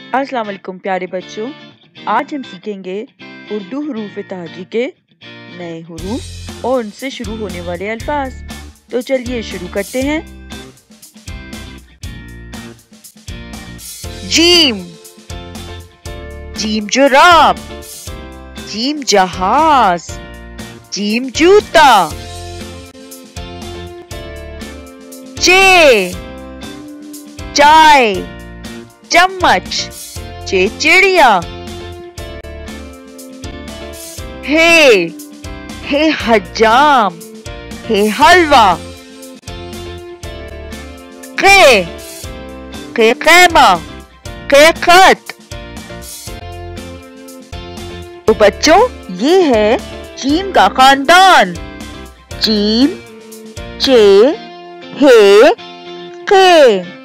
अस्सलाम वालेकुम प्यारे बच्चों, आज हम सीखेंगे उर्दू हरूफ तहजी के नए हरूफ और उनसे शुरू होने वाले अल्फाज। तो चलिए शुरू करते हैं। जीम, जीम जुराब, जीम जहाज, जीम जूता। चे, चाय, चम्मच, चे चिड़िया। हे हजाम, हे हलवा। खे खैमा, खे खत। तो बच्चों, ये है जीम का खानदान। जीम, चे, हे, खे।